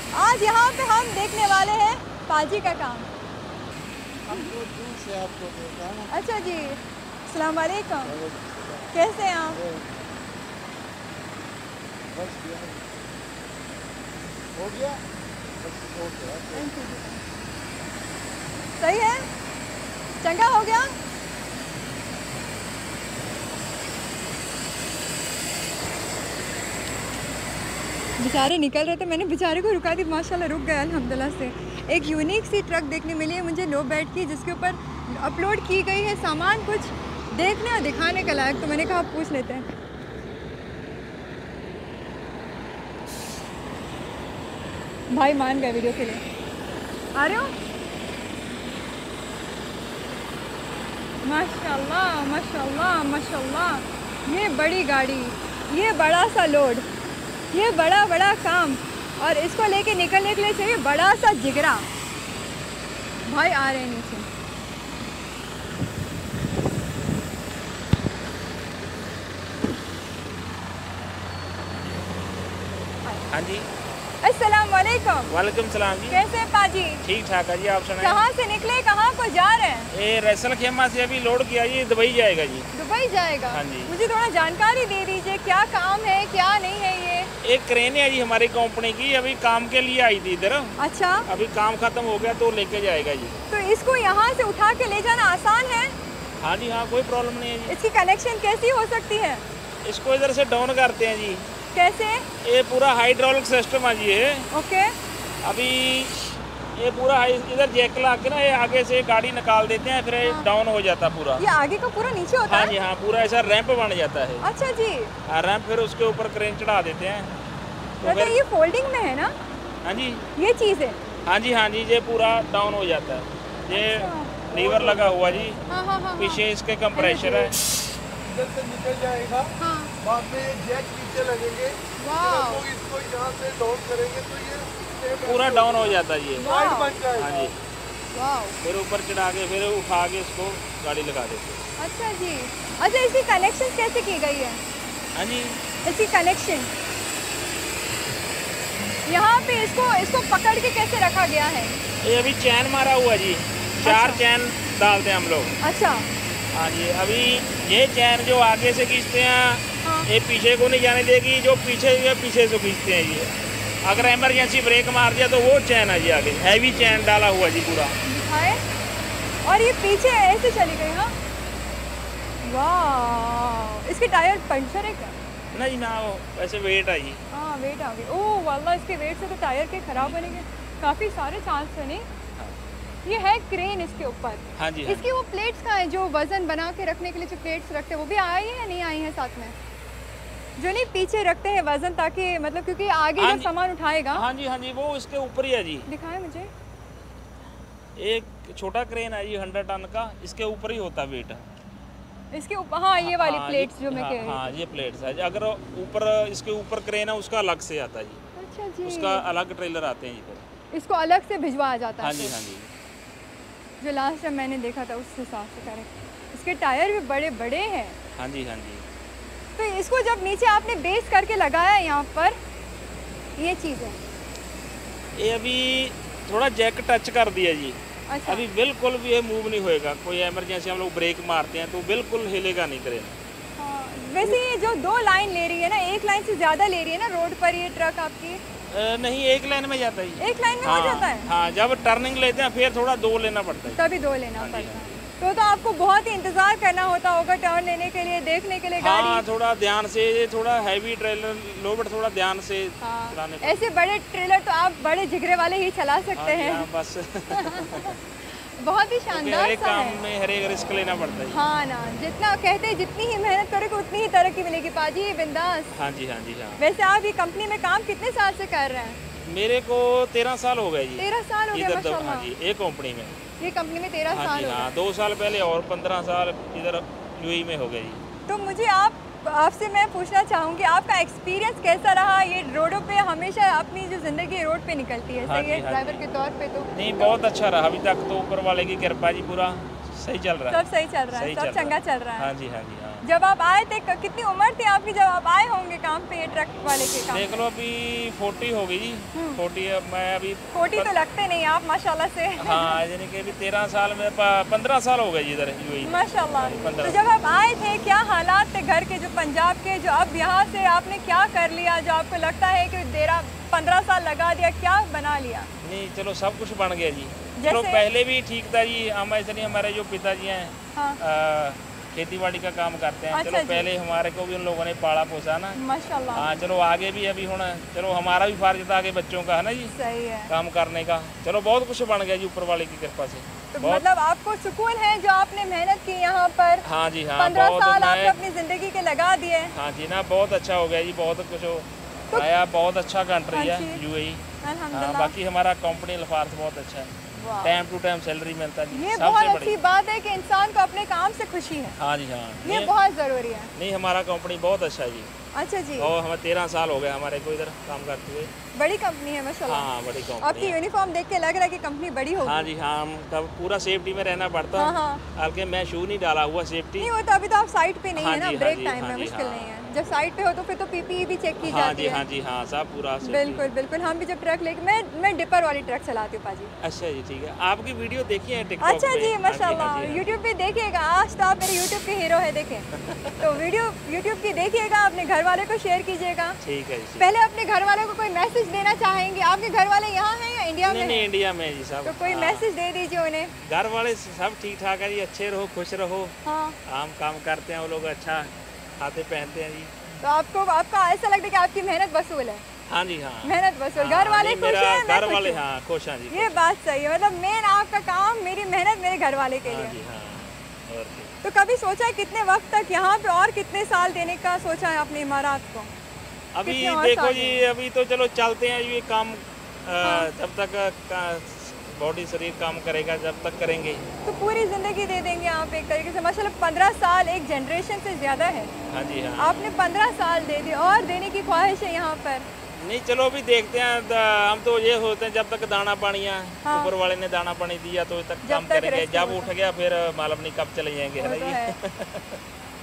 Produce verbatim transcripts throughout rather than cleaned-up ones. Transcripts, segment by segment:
आज यहाँ पे हम देखने वाले हैं पाजी का काम। हमको दूर से आपको देखा ना। अच्छा जी, अस्सलाम वालेकुम, कैसे हैं आप? बस गया हो गया बस हो गया। सही है, चंगा हो गया। बेचारे निकल रहे थे, मैंने बेचारे को रुका दी, माशाल्लाह रुक गया अल्हम्दुलिल्लाह से। एक यूनिक सी ट्रक देखने मिली है मुझे लो बेड की, जिसके ऊपर अपलोड की गई है सामान कुछ देखने और दिखाने का लायक, तो मैंने कहा पूछ लेते हैं। भाई मान गए वीडियो के लिए, आ रहे हो? माशाल्लाह माशाल्लाह माशाल्लाह, ये बड़ी गाड़ी, ये बड़ा सा लोड, ये बड़ा बड़ा काम, और इसको लेके निकलने के लिए चाहिए बड़ा सा जिगरा। भाई आ रहे हैं नीचे। हाँ जी, अस्सलाम वालेकुम। वालेकुम सलाम जी। कैसे हैं पाजी? ठीक ठाक है जी, आप सुनाइए। कहाँ से निकले, कहाँ को जा रहे हैं? ये रैसल खेमा से अभी लोड किया जी, दुबई जाएगा जी। दुबई जाएगा? हाँ जी। मुझे थोड़ा जानकारी दे दीजिए, क्या काम है क्या नहीं है ये? एक क्रेन है जी हमारी कंपनी की, अभी काम के लिए आई थी इधर। अच्छा, अभी काम खत्म हो गया तो लेके जाएगा जी। तो इसको यहाँ से उठा के ले जाना आसान है? हाँ जी हाँ, कोई प्रॉब्लम नहीं है जी। इसकी कनेक्शन कैसी हो सकती है? इसको इधर से डाउन करते हैं जी। कैसे? ये पूरा हाइड्रोलिक सिस्टम है जी ये। ओके। अभी ये पूरा इधर जैक ला के ना ये आगे से गाड़ी निकाल देते हैं, फिर ये हाँ। डाउन हो जाता पूरा। ये आगे का पूरा नीचे होता हाँ है? जी हाँ, पूरा ऐसा रैंप बन जाता है। अच्छा जी। हाँ, रैंप फिर उसके ऊपर क्रेन चढ़ा देते हैं तो मतलब फिर। ये फोल्डिंग में है ना? हाँ जी ये चीज़ है? हाँ जी हाँ जी, ये पूरा डाउन हो जाता है। ये लीवर लगा हुआ जी, हाँ हाँ हाँ। पीछे इसके कंप्रेशर है। इधर से निकल जाएगा, हाँ। बाद में ये जैक पीछे लगेंगे, वाह। फिर हम लोग इसको यहाँ से डाउन करेंगे तो ये पूरा डाउन हो जाता है ये। वाइड बन हाँ जाएगा। जी, वाह। फिर ऊपर चढ़ा के फिर उठा के इसको गाड़ी लगा देते हैं। अच्छा जी। अच्छा, इसकी कनेक्शन कैसे की गई है? हाँ जी, इसकी कनेक्शन यहाँ पे इसको इसको पकड़ के कैसे रखा गया है? ये अभी चैन मारा हुआ जी, चार अच्छा। चैन डालते हैं हम लोग। अच्छा। हाँ जी, अभी ये चैन जो आगे से खींचते हैं हाँ। ये पीछे को नहीं जाने देगी, जो पीछे ये पीछे से खींचते हैं ये। अगर इमरजेंसी ब्रेक मार दिया तो वो चैन है जी आगे, हैवी चैन डाला हुआ जी पूरा। दिखाए। और ये पीछे ऐसे चली गई? हाँ। वाह, इसके टायर पंचर है क्या? नहीं ना, वो वैसे वेट है जी। हाँ, वेट आ गई। ओह वाला, इसके वेट से तो टायर के खराब होने के काफ़ी सारे चांस है नहीं? ये है क्रेन इसके ऊपर। हाँ जी हाँ इसकी वो प्लेट्स कहाँ है जो वजन बना के रखने के लिए जो प्लेट्स रखते हैं, वो भी आई है या नहीं आई है साथ में? जो नहीं पीछे रखते हैं वजन, ताकि मतलब क्योंकि आगे हाँ जब जी। सामान उठाएगा। हाँ जी हाँ जी, वो इसके ऊपर ही है जी। दिखाएं मुझे। एक छोटा क्रेन है जी हंड्रेड टन का, इसके ऊपर ही होता वेट। इसके ऊपर हाँ, ये वाली हाँ, प्लेट्स जो मैं हाँ, कह रही हाँ, हूँ। ये प्लेट्स है। अगर ऊपर इसके ऊपर क्रेन है उसका अलग से आता है जी, अच्छा जी। उसका अलग ट्रेलर आते हैं जी फिर। इसको अलग से भिजवाया जाता हाँ है? जी हाँ जी। जो लास्ट टाइम मैंने देखा था उस हिसाब से करें। इसके टायर भी बड़े बड़े हैं। हाँ जी हाँ जी। तो इसको जब नीचे आपने बेस करके लगाया यहाँ पर, ये चीज़ है? ये अभी थोड़ा जैक टच कर दिया जी। अच्छा। अभी बिल्कुल भी ये मूव नहीं होएगा। कोई इमरजेंसी हम लोग ब्रेक मारते हैं तो बिल्कुल हिलेगा नहीं क्रेन। हाँ, वैसे ये जो दो लाइन ले रही है ना, एक लाइन से ज़्यादा ले रही है ना रोड पर ये ट्रक आपकी? अ, नहीं, एक लाइन में जाता है। एक लाइन में हाँ, हो जाता है? हाँ, जब टर्निंग लेते हैं फिर थोड़ा दो लेना पड़ता है। तभी दो लेना हाँ जी, पड़ता हाँ है। तो तो आपको बहुत ही इंतजार करना होता होगा टर्न लेने के लिए, देखने के लिए हाँ, गाड़ी। थोड़ा ध्यान से, थोड़ा हैवी ट्रेलर लोड थोड़ा ध्यान से हाँ, चलाने को। ऐसे बड़े ट्रेलर तो आप बड़े जिगरे वाले ही चला सकते हाँ जी, हैं। हाँ, बस बहुत ही क्योंकि शानदार हर एक सा काम है। में हर एक रिस्क लेना पड़ता है। हाँ ना, जितना कहते हैं जितनी ही मेहनत करोगे उतनी ही तरक्की मिलेगी पाजी, बिंदास। हाँ जी हाँ जी हाँ। वैसे आप ये कंपनी में काम कितने साल से कर रहे हैं? मेरे को तेरह साल हो गए जी। तेरह साल हो गए इधर तो, माशाल्लाह। हाँ जी, एक कंपनी में। ये कंपनी में तेरह हाँ साल जी हो हाँ, गए। दो साल पहले और पंद्रह साल इधर यूएई में हो गए जी। तो मुझे आप आपसे मैं पूछना चाहूँगी, आपका एक्सपीरियंस कैसा रहा? ये रोडों पे हमेशा अपनी जो ज़िंदगी रोड पे निकलती है, हाँ सही है जी, हाँ ड्राइवर जी। के तौर पे तो? नहीं, बहुत अच्छा रहा अभी तक तो, ऊपर वाले की कृपा जी, पूरा सही चल रहा है। सब सही चल रहा है, सही सब चल रहा चंगा है। चल रहा है। हाँ जी हाँ जी हाँ। जब आप आए थे क- कितनी उम्र थी आपकी जब आप आए होंगे काम पे, ये ट्रक वाले के काम? देख लो अभी फोर्टी हो गई जी। फोर्टी मैं अभी फोर्टी तो लगते नहीं आप माशाल्लाह से। हाँ यानी कि अभी तेरह साल में पंद्रह साल हो गए जी इधर यूएई में। माशाल्लाह। पंद्रह तो जब आप आए थे क्या हालात थे घर के, जो पंजाब के, जो अब यहाँ से आपने क्या कर लिया जो आपको लगता है कि तेरह पंद्रह साल लगा दिया, क्या बना लिया? नहीं चलो सब कुछ बन गया जी। जैसे? चलो पहले भी ठीक था जी। हम ऐसे नहीं, हमारे जो पिताजी हैं हाँ। आ, खेती बाड़ी का काम करते हैं। अच्छा चलो जी। पहले हमारे को भी उन लोगों ने पाला पोसा ना। माशाल्लाह। हाँ चलो आगे भी अभी होना, चलो हमारा भी फर्ज था आगे बच्चों का, है ना जी, सही है। काम करने का। चलो बहुत कुछ बन गया जी ऊपर वाले की कृपा से। तो बहुत- मतलब आपको सुकून है जो आपने मेहनत की यहाँ पर? हाँ जी हाँ। पंद्रह बहुत साल मैं- आपने अपनी जिंदगी के लगा दिए। हाँ जी ना, बहुत अच्छा हो गया जी, बहुत कुछ हो तो- आया। बहुत अच्छा कंट्री हाँ है जी। यूएई। हाँ, अल्हम्दुलिल्लाह। बाकी हमारा कंपनी लफार्स बहुत अच्छा है। वाह। टाइम टू टाइम सैलरी मिलता है जी, ये सबसे बहुत बड़ी। अच्छी बात है कि इंसान को अपने काम से खुशी है, हाँ जी हाँ। ये नहीं, बहुत ज़रूरी है। नहीं हमारा कंपनी बहुत अच्छा है जी। अच्छा जी। और हमें तेरह साल हो गए हमारे को इधर काम करते हुए। बड़ी कंपनी है माशाल्लाह। हाँ बड़ी कंपनी आपकी है। यूनिफॉर्म देख के लग रहा है कि कंपनी बड़ी होगी। हाँ जी हाँ, हम तब पूरा सेफ्टी में रहना पड़ता हाँ, है। हाँ। बल्कि मैं शू नहीं डाला हुआ सेफ्टी। नहीं वो तो अभी तो आप साइट पे नहीं हाँ है ना, जी, हाँ ब्रेक जी, टाइम हाँ में जी, मुश्किल हाँ। नहीं है। जब साइट पे हो तो फिर तो पीपीई भी चेक की हाँ जाती जी है। हाँ जी हाँ, सब पूरा safety। बिल्कुल बिल्कुल। हम भी जब ट्रक लेके, मैं मैं डिपर वाली ट्रक चलाती हूँ पाजी। अच्छा जी ठीक है। आपकी वीडियो देखी है टिकटॉक अच्छा पे? जी हाँ माशाल्लाह। हाँ जी, हाँ जी। यूट्यूब पे देखिएगा, आज तो आप मेरे यूट्यूब के हीरो है, देखें तो वीडियो यूट्यूब की देखिएगा, अपने घर वाले को शेयर कीजिएगा। ठीक है जी। पहले अपने घर वालों को कोई मैसेज देना चाहेंगे? आपके घर वाले यहाँ हैं या इंडिया में नहीं नहीं हैं? इंडिया में जी सब। तो कोई हाँ। मैसेज दे दीजिए उन्हें। घर वाले सब ठीक ठाक है जी, अच्छे रहो खुश रहो। हाँ। हम काम करते हैं, वो लोग अच्छा खाते पहनते हैं जी। तो आपको आपका ऐसा लगता है कि आपकी मेहनत वसूल है? हाँ जी हाँ। मेहनत वसूल। हाँ, घर वाले नहीं, खुश मेरा हैं, मैं घर खुश वाले हूँ। हाँ खुश हैं जी। ये बात सही है, मतलब मेन आपका काम, मेरी मेहनत मेरे घर वाले के हाँ लिए। जी हाँ। और क्या। तो कभी सोचा है कितने वक्त तक यहाँ पे और कितने साल देने का सोचा है आपने इमारात को? अभी कितने और देखो साल जी, हैं? अभी तो चलो चलते हैं ये काम। अ, जब तक बॉडी शरीर काम करेगा जब तक करेंगे। तो पूरी जिंदगी दे देंगे आप एक तरीके से? माशाल्लाह पंद्रह साल एक जनरेशन से ज्यादा है। हाँ जी हाँ। आपने पंद्रह साल दे दिए और देने की ख्वाहिश है यहाँ पर? नहीं चलो अभी देखते हैं। द- हम तो ये होते हैं जब तक दाना पानी है, हाँ। ऊपर वाले ने दाना पानी दिया तो तक जब काम तक करेंगे। रेस्ट जब होता उठ गया फिर मालूम नहीं कब चले जाएंगे, है वो ना तो जी। है।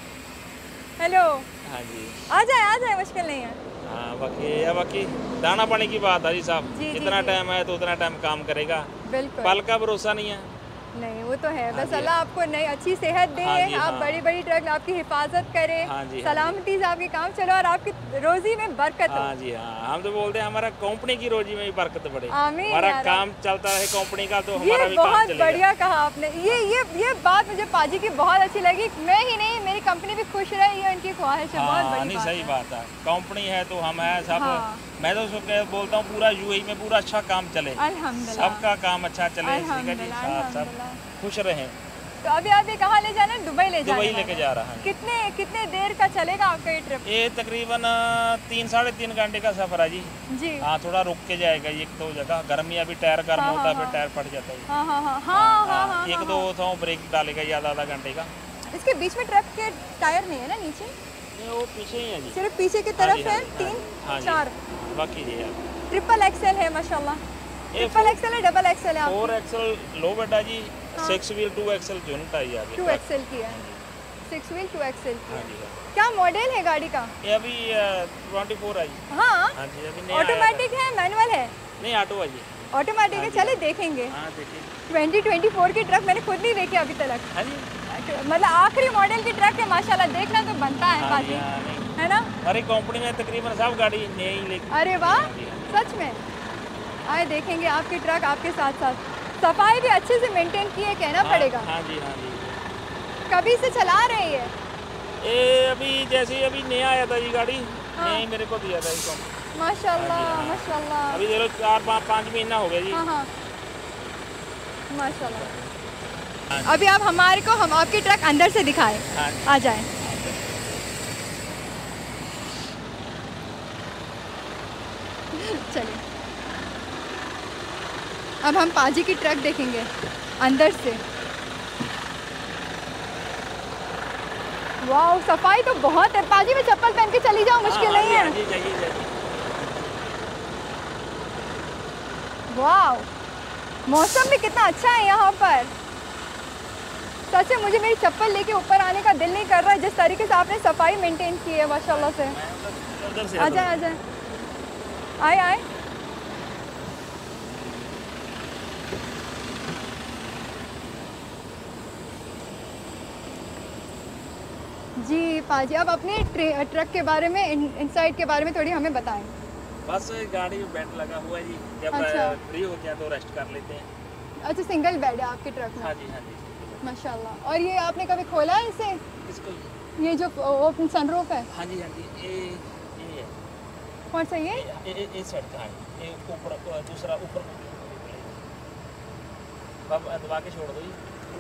हेलो, हाँ जी आ जाए आ जाए, मुश्किल नहीं है। हाँ। बाकी या बाकी दाना पानी की बात है जी साहब। जी, जी, जितना जी। टाइम है तो उतना टाइम काम करेगा। बिल्कुल। पल का भरोसा नहीं है। नहीं वो तो है, हाँ बस जी, अल्लाह आपको नई अच्छी सेहत दे, हाँ जी, आप हाँ। बड़ी बड़ी ट्रक आपकी हिफाजत करे, हाँ जी, हाँ जी। सलामती से आपके काम चलो और आपकी रोजी में बरकत हो। हाँ जी हाँ। हम तो बोलते हैं हमारा कंपनी की रोजी में भी बरकत बढ़े। आमीन हमारा यार। काम चलता है कंपनी का तो हमारा ये भी काम बहुत चलेगा। बढ़िया कहा आपने। ये ये ये बात मुझे पाजी की बहुत अच्छी लगी। मैं ही नहीं, मेरी कंपनी भी खुश रहे, ये उनकी ख्वाहिश है। बहुत हाँ बड़ी नहीं बात सही है। बात है। कंपनी है तो हम है सब। हाँ। मैं तो सो कह- बोलता हूँ पूरा यूएई में पूरा अच्छा काम चले, अल्हम्दुलिल्लाह। सबका काम अच्छा चले, ठीक है जी। अल्हम्दुलिल्लाह, साथ सब अल्हम्दुलिल्लाह। खुश रहें। तो अभी आप ये कहाँ ले जाना है? दुबई ले जाना दुबई है? लेके जा रहा है। कितने कितने देर का चलेगा आपका ये ट्रिप? ये तकरीबन अ, तीन साढ़े तीन घंटे का सफर है जी। जी। हाँ थोड़ा रुक के जाएगा एक दो जगह। गर्मी अभी टायर गर्म हाँ, होता है, हाँ, फिर टायर फट जाता है। हाँ हाँ हाँ हाँ हाँ हाँ एक हाँ, दो हाँ। था ब्रेक डालेगा या आधा घंटे का। इसके बीच में ट्रक के टायर नहीं है ना नीचे? ये वो पीछे ही है जी। सिर्फ पीछे की हाँ तरफ जी, है। हाँ जी, हाँ तीन जी, हाँ जी। चार बाकी जी है ट्रिपल एक्सेल है माशाल्लाह। ये ट्रिपल एक्सेल है, डबल एक्सेल है फोर आपकी? एक्सल लो बेटा जी। हाँ। Six wheel two axle unit आई आगे। टू एक्सेल की है, सिक्स व्हील टू एक्सेल की हाँ है। जी हाँ। क्या मॉडल है गाड़ी का? ये अभी ट्वेंटी फोर आई। हाँ हाँ जी अभी नया आया था। ऑटोमेटिक है मैनुअल है? नहीं ऑटो है जी। ऑटोमेटिक है, हाँ जी, चले हाँ। देखेंगे। हाँ देखिए। ट्वेंटी ट्वेंटी फोर की ट्रक मैंने खुद नहीं देखी अभी तक। हाँ जी। मतलब आखिरी मॉडल की ट्रक है माशाल्लाह, देखना तो बनता है हाँ जी, बाजी, हाँ, नहीं। है ना? हमारी कंपनी में तकरीबन सब गाड़ी नई लेके। अरे वाह, हाँ जी, हाँ। सच में? आए देखेंगे आपकी ट्रक आपके साथ साथ। सफाई भी अच्छे से मेंटेन की है, कहना हाँ, पड़ेगा। हाँ जी हाँ जी। कभी से चला रही है? ये अभी जैसे ही अभी नया आया था जी गाड़ी, हाँ। नया ही मेरे को दिया था इसको। माशाल्लाह हाँ जी, हाँ। माशाल्लाह। अभी देख लो चार पाँच पाँच महीना हो गया जी। हाँ हाँ माशाल्लाह। हाँ जी। अभी आप हमारे को, हम आपकी ट्रक अंदर से दिखाएं, हाँ जी। आ जाए। चलिए अब हम पाजी की ट्रक देखेंगे अंदर से। वाह सफाई तो बहुत है। पाजी में चप्पल पहन के चली जाओ, मुश्किल हाँ, नहीं हाँ है। जी, हाँ जी, जाइए, जाइए। वाह मौसम भी कितना अच्छा है यहाँ पर। सच में मुझे मेरी चप्पल लेके ऊपर आने का दिल नहीं कर रहा है, जिस तरीके से आपने सफाई मेंटेन की है माशाल्लाह से। उधर से आ जाए आ जाए, आए आए। जी पाजी, अब अपने ट्रक के बारे में, इनसाइड के बारे में थोड़ी हमें बताएं। बस गाड़ी में बेड लगा हुआ है जी, जब अच्छा। फ्री हो गया तो रेस्ट कर लेते हैं। अच्छा, सिंगल बेड है आपके ट्रक में? हाँ जी हाँ जी। माशाल्लाह। और ये आपने कभी खोला है इसे? इसको ये जो ओपन सनरूफ है? हाँ जी हाँ जी, ये ये है। कौन सा ये? ये ये इस साइड का है, ये ऊपर दूसरा ऊपर। अब दबा के छोड़ दो जी।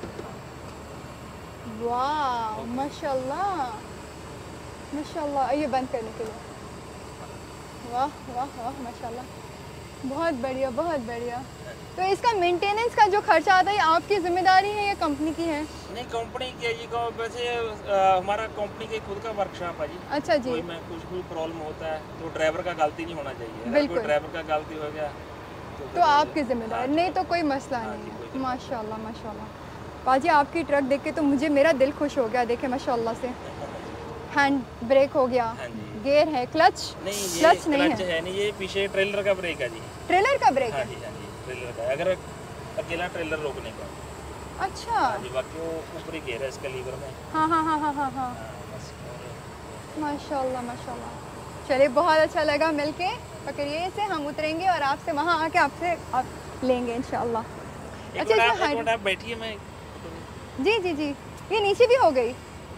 वाह माशाल्लाह माशाल्लाह। ये बंद करने के लिए, वाह वाह वाह माशाल्लाह, बहुत बढ़िया बहुत बढ़िया। तो इसका मेंटेनेंस का जो खर्चा आता है आपकी जिम्मेदारी है या कंपनी की है? नहीं, कंपनी की है जी। को वैसे आ, हमारा कंपनी के खुद का वर्कशॉप है जी। अच्छा जी। कोई में कुछ भी प्रॉब्लम होता है तो ड्राइवर का गलती नहीं होना चाहिए। अगर बिल्कुल। कोई ड्राइवर का गलती हो गया तो, तो आपकी जिम्मेदारी, नहीं तो कोई मसला हाँ नहीं जी, है। कोई माशाल्लाह माशाल्लाह पाजी, आपकी ट्रक देख के तो मुझे मेरा दिल खुश हो गया। देखे माशाल्लाह से, हैंड ब्रेक हो गया, हाँ जी। गियर है, क्लच नहीं, ये क्लच नहीं क्लच है, है नहीं, ये पीछे ट्रेलर का ब्रेक है जी। ट्रेलर का ब्रेक हाँ है? जी हाँ जी, ट्रेलर का। अगर अकेला ट्रेलर रोकने का। अच्छा। हाँ जी, बाकी वो ऊपरी गियर है इसका लीवर में। हाँ हाँ हाँ हाँ हाँ हाँ हाँ, बस और माशाल्लाह माशाल्लाह। चलिए बहुत अच्छा लगा मिलके। पकड़िए इसे, हम उतरेंगे और आपसे वहाँ आके आपसे आप लेंगे इंशाल्लाह। एक अच्छा, मिनट इसमें आप- एक हाइट- मिनट आप बैठिए, मैं जी जी जी, ये नीचे भी हो गई।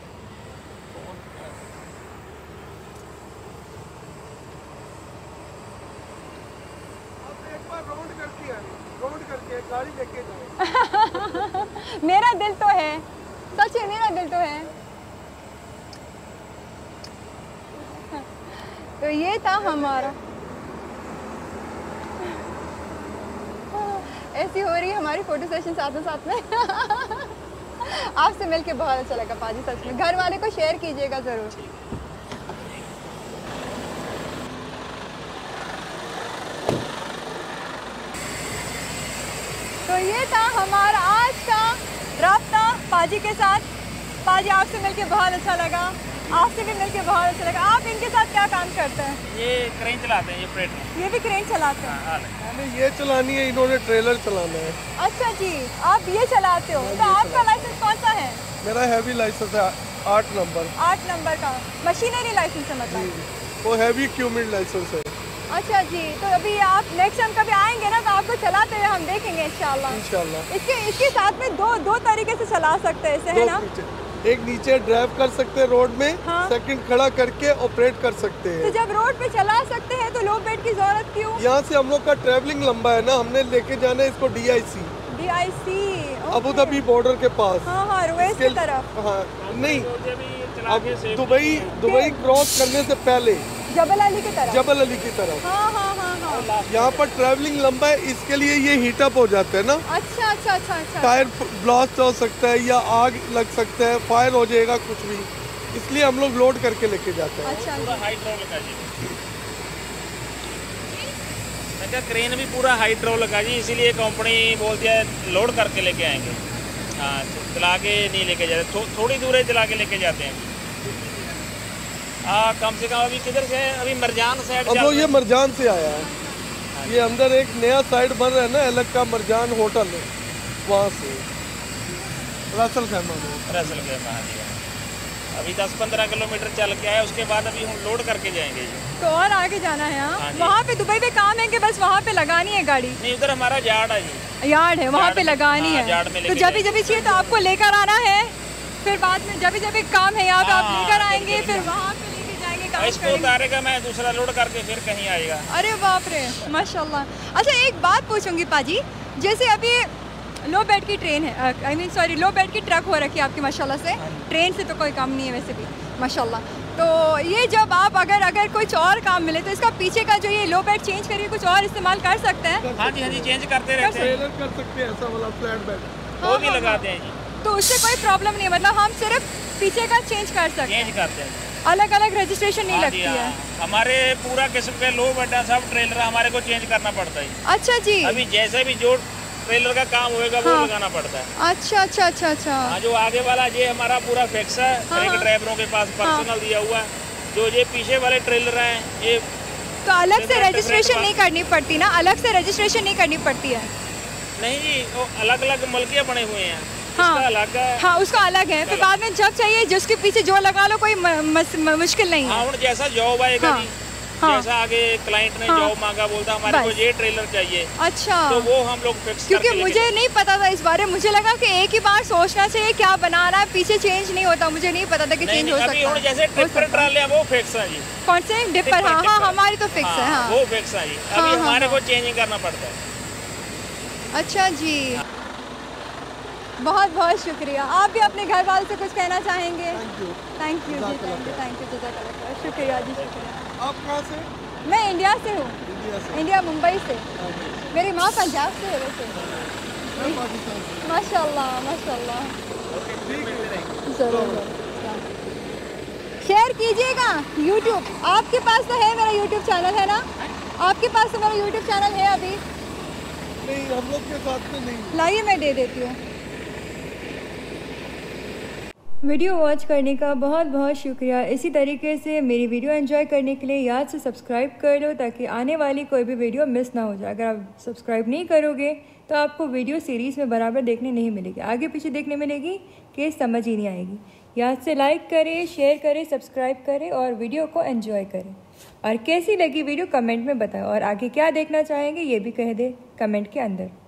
एक बार राउंड करके आए, राउंड करके गाड़ी लेके जाए। मेरा दिल तो है, सच है, मेरा दिल तो है। तो ये था हमारा, ऐसी हो रही है हमारी फोटो सेशन साथ में साथ में। आपसे मिलके बहुत अच्छा लगा पाजी, सच में। घर वाले को शेयर कीजिएगा ज़रूर। तो ये था हमारा आज का राब्ता पाजी के साथ। पाजी, आपसे मिलके बहुत अच्छा लगा, आपसे भी मिलके बहुत अच्छा लगा। आप इनके साथ क्या काम करते हैं? ये क्रेन चलाते हैं, ये फ्रेट में। ये भी क्रेन चलाते हैं? हाँ, मैंने ये चलानी है, इन्होंने ट्रेलर चलाना है। अच्छा जी, आप ये चलाते हो? तो आपका लाइसेंस कौन सा है? मेरा हैवी लाइसेंस है, आठ नंबर। आठ नंबर का मशीनरी लाइसेंस है मतलब? वो हैवी इक्विपमेंट लाइसेंस है। अच्छा जी, तो अभी आप नेक्स्ट टाइम कभी आएंगे ना तो आपको चलाते हुए हम देखेंगे इंशाल्लाह। इंशाल्लाह। इसके इसके साथ में दो दो तरीके से चला सकते हैं इसे, है ना? नीचे, एक नीचे ड्राइव कर सकते हैं रोड में, हाँ। सेकंड खड़ा करके ऑपरेट कर सकते तो हैं। जब रोड पे चला सकते हैं तो लो बेड की जरूरत क्यों? यहाँ से हम लोग का ट्रैवलिंग लंबा है ना, हमने लेके जाना है इसको D I C, D I C, Abu Dhabi border के पास। हाँ हाँ, रुवैस की इसके- तरफ। हाँ नहीं, मुझे भी चला अब के safety दुबई है। दुबई क्रॉस करने से पहले जबल अली की तरफ। जबल अली की तरफ। हाँ हाँ हाँ हाँ। यहाँ पर ट्रैवलिंग लंबा है, इसके लिए ये हीटअप हो जाता है ना, अच्छा अच्छा अच्छा अच्छा। टायर ब्लास्ट हो सकता है या आग लग सकता है, फायर हो जाएगा कुछ भी, इसलिए हम लोग लोड करके लेके जाते हैं। अच्छा पूरा हाइड्रोलिक है जी। मैं क्या, क्रेन भी पूरा हाइड्रोलिक है जी, इसीलिए कंपनी बोलती है लोड करके लेके आएंगे। हाँ, चला के नहीं लेके जाते, थो, थोड़ी दूर चला के लेके जाते हैं। हाँ, कम से कम अभी किधर से है? अभी मरजान साइड। अब वो ये मरजान से आया है, ये अंदर एक नया साइड बन रहा है ना अलग का, मरजान होटल है, वहाँ से रसल खैमा में। रसल के हाँ जी। अभी दस पंद्रह किलोमीटर चल के आए, उसके बाद अभी हम लोड करके जाएंगे जी। तो और आगे जाना है? हाँ, हाँ जी। वहाँ पे दुबई पे काम है कि बस वहाँ पे लगानी है गाड़ी? नहीं, उधर हमारा यार्ड है जी। यार्ड है, वहाँ यार्ड पे में- लगानी हाँ, है। यार्ड में तो लेके जब भी जाएंगे। जब भी चाहिए तो आपको लेकर आना है, फिर बाद में जब भी जब भी काम है यहाँ पे आप हाँ, लेकर आएंगे, बिल्कुल। फिर वहाँ पे लेके जाएंगे, काम इसको करेंगे। उतारेगा, मैं दूसरा लोड करके फिर कहीं आएगा। अरे बाप रे, माशाल्लाह। अच्छा, एक बात पूछूंगी पाजी, जैसे अभी लो बेड की ट्रेन है, आई मीन सॉरी लो बेड की ट्रक हो रखी है आपकी माशाल्लाह से, ट्रेन से तो कोई काम नहीं है वैसे भी माशाल्लाह। तो ये जब आप अगर अगर कुछ और काम मिले तो इसका पीछे का जो ये लो बेड चेंज करके कुछ और इस्तेमाल कर सकते हैं? हाँ जी हाँ जी, चेंज करते रहते हैं। ट्रेलर कर सकते हैं ऐसा वाला फ्लैट बेड। वो भी लगाते हैं जी, तो उससे कोई प्रॉब्लम नहीं है, मतलब हम सिर्फ पीछे का चेंज कर सकते हैं, चेंज करते हैं। अलग अलग रजिस्ट्रेशन नहीं हाँ जी, लगती है? हाँ। हमारे पूरा किस्म के लो बड्डा सब ट्रेलर हमारे को चेंज करना पड़ता है। अच्छा जी। अभी जैसे भी जो ट्रेलर का काम होएगा वो हाँ। लगाना पड़ता है। अच्छा अच्छा अच्छा अच्छा। हाँ, जो आगे वाला ये हमारा पूरा फिक्स है, हाँ, हर एक हाँ। ड्राइवरों के पास पर्सनल दिया हुआ है। जो ये पीछे वाले ट्रेलर हैं ये तो अलग से Different- रजिस्ट्रेशन different नहीं करनी पड़ती ना, अलग से रजिस्ट्रेशन नहीं करनी पड़ती है? नहीं जी, वो अलग अलग मलकिया बने हुए हैं। हाँ। इसका अलग है। हाँ उसका अलग है, फिर बाद में जब चाहिए जिसके पीछे जो लगा लो, कोई म, मस, म, मुश्किल नहीं हाँ, है। उन जैसा जॉब आएगा हाँ, जी, हाँ। जैसा आगे क्लाइंट ने हाँ। जॉब मांगा, बोलता हमारे को बस। ये ट्रेलर चाहिए, अच्छा, तो वो हम लोग फिक्स क्योंकि करके मुझे लेके- नहीं पता था इस बारे में, मुझे लगा कि एक ही बार सोचना चाहिए क्या बनाना है, पीछे चेंज नहीं होता, मुझे नहीं पता था कि नहीं, चेंज नहीं, हो अभी सकता उन है। जैसे हो टिप्पर सकता है। ट्राले हैं वो फिक्स है जी। कौन से डिपर? टिप्पर, हाँ हाँ टिप्पर। हमारी तो फिक्स है। हाँ वो फिक्स है जी, हाँ, अभी हाँ, हमारे हाँ। को चेंज नहीं करना पड़ता है। अच्छा जी, बहुत बहुत शुक्रिया। आप भी अपने घर वालों से कुछ कहना चाहेंगे? Thank you. थैंक यू जी, जज़ाकल्लाह थैंक यू थैंक यू जज़ाकल्लाह खैर। शुक्रिया जी, शुक्रिया। आप कहाँ से? मैं इंडिया से हूँ, इंडिया से। इंडिया मुंबई से। हाँ जी। मेरी माँ पंजाब से है वैसे। मैं पाकिस्तान से। माशाल्लाह माशाल्लाह। ठीक है। ज़रूर शेयर कीजिएगा। यूट्यूब आपके पास तो है, मेरा यूट्यूब चैनल है ना? आपके पास तो मेरा यूट्यूब चैनल है अभी? नहीं, हम लोग के साथ में नहीं। लाइए मैं दे देती हूँ। वीडियो वॉच करने का बहुत बहुत शुक्रिया। इसी तरीके से मेरी वीडियो एंजॉय करने के लिए याद से सब्सक्राइब कर लो, ताकि आने वाली कोई भी वीडियो मिस ना हो जाए। अगर आप सब्सक्राइब नहीं करोगे तो आपको वीडियो सीरीज़ में बराबर देखने नहीं मिलेगी, आगे पीछे देखने मिलेगी कि समझ ही नहीं आएगी। याद से लाइक करें, शेयर करें, सब्सक्राइब करें और वीडियो को एंजॉय करें। और कैसी लगी वीडियो कमेंट में बताएं, और आगे क्या देखना चाहेंगे ये भी कह दें कमेंट के अंदर।